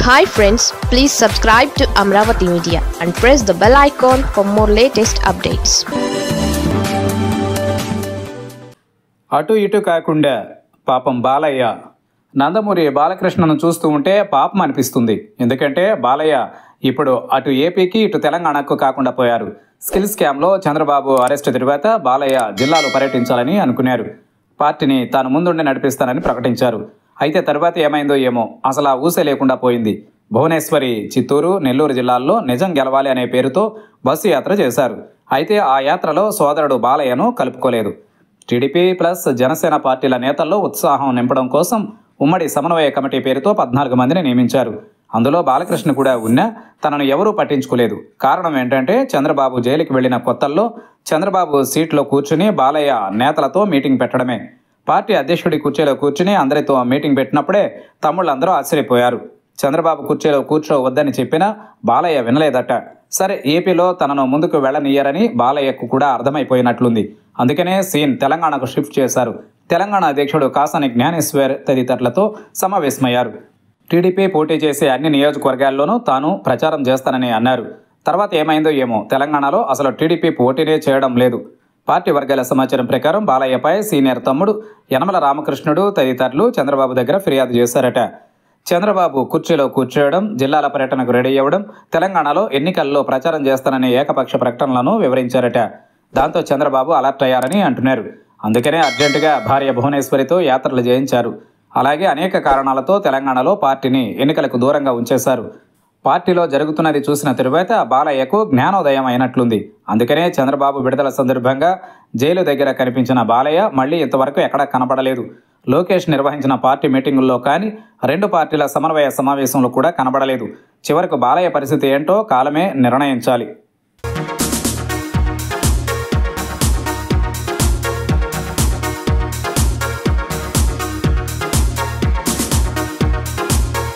Hi friends, please subscribe to Amaravathi Media and press the bell icon for more latest updates. అటు ఇటు కాకుండా పాపం బాలయ్య నందమూరి బాలకృష్ణను చూస్తూ ఉంటే పాపం అనిపిస్తుంది. ఎందుకంటే బాలయ్య ఇప్పుడు అటు ఏపీకి ఇటు తెలంగాణకు కాకుండా పోయారు. స్కిల్ స్కామ్లో చంద్రబాబు అరెస్టు తర్వాత బాలయ్య జిల్లాలో పర్యటించాలని అనుకున్నారు. పార్టీని తాను ముందుండి నడిపిస్తానని ప్రకటించారు. అయితే తర్వాత ఏమైందో ఏమో, అసలు ఆ ఊసే లేకుండా పోయింది. భువనేశ్వరి, చిత్తూరు, నెల్లూరు జిల్లాల్లో నిజం గెలవాలి అనే పేరుతో బస్సు యాత్ర చేశారు. అయితే ఆ యాత్రలో సోదరుడు బాలయ్యను కలుపుకోలేదు. టీడీపీ ప్లస్ జనసేన పార్టీల నేతల్లో ఉత్సాహం నింపడం కోసం ఉమ్మడి సమన్వయ కమిటీ పేరుతో 14 మందిని నియమించారు. అందులో బాలకృష్ణ కూడా ఉన్నా తనను ఎవరూ పట్టించుకోలేదు. కారణం ఏంటంటే చంద్రబాబు జైలుకి వెళ్లిన కొత్తల్లో చంద్రబాబు సీట్లో కూర్చుని బాలయ్య నేతలతో మీటింగ్ పెట్టడమే. పార్టీ అధ్యక్షుడి కుర్చీలో కూర్చుని అందరితో మీటింగ్ పెట్టినప్పుడే తమ్ముళ్ళందరూ ఆశ్చర్యపోయారు. చంద్రబాబు కుర్చీలో కూర్చోవద్దని చెప్పినా బాలయ్య వినలేదట. సరే, ఏపీలో తనను ముందుకు వెళ్లనీయరని బాలయ్యకు కూడా అర్థమైపోయినట్లుంది. అందుకనే సీన్ తెలంగాణకు షిఫ్ట్ చేశారు. తెలంగాణ అధ్యక్షుడు కాసాని జ్ఞానేశ్వర్ తదితరులతో సమావేశమయ్యారు. టీడీపీ పోటీ చేసే అన్ని నియోజకవర్గాల్లోనూ తాను ప్రచారం చేస్తానని అన్నారు. తర్వాత ఏమైందో ఏమో, తెలంగాణలో అసలు టీడీపీ పోటీనే చేయడం లేదు. పార్టీ వర్గాల సమాచారం ప్రకారం బాలయ్యపై సీనియర్ తమ్ముడు యనమల రామకృష్ణుడు తదితరులు చంద్రబాబు దగ్గర ఫిర్యాదు చేశారట. చంద్రబాబు కుర్చీలో కూర్చోవడం, జిల్లాల పర్యటనకు రెడీ అవ్వడం, తెలంగాణలో ఎన్నికల్లో ప్రచారం చేస్తాననే ఏకపక్ష ప్రకటనలను వివరించారట. దాంతో చంద్రబాబు అలర్ట్ అయ్యారని అంటున్నారు. అందుకనే అర్జెంటుగా భార్య భువనేశ్వరితో యాత్రలు చేయించారు. అలాగే అనేక కారణాలతో తెలంగాణలో పార్టీని ఎన్నికలకు దూరంగా ఉంచేశారు. పార్టీలో జరుగుతున్నది చూసిన తరువాత బాలయ్యకు జ్ఞానోదయం అయినట్లుంది. అందుకనే చంద్రబాబు విడుదల సందర్భంగా జైలు దగ్గర కనిపించిన బాలయ్య మళ్లీ ఇంతవరకు ఎక్కడా కనబడలేదు. లోకేష్ నిర్వహించిన పార్టీ మీటింగుల్లో కానీ, 2 పార్టీల సమన్వయ సమావేశంలో కూడా కనబడలేదు. చివరకు బాలయ్య పరిస్థితి ఏంటో కాలమే నిర్ణయించాలి.